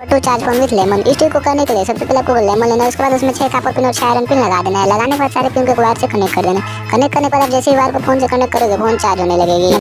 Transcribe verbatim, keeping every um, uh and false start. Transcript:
To charge phone with lemon. इस trick को करने के लिए सबसे पहले आपको लेमन लेना है, उसके बाद उसमें छह कॉपर पिन और छह आयरन पिन लगा देना है। लगाने के बाद सारे पिन को वायर से कनेक्ट कर देना है। कनेक्ट करने के बाद आप जैसे ही वायर को फोन से कनेक्ट करोगे फोन चार्ज होने लगेगी।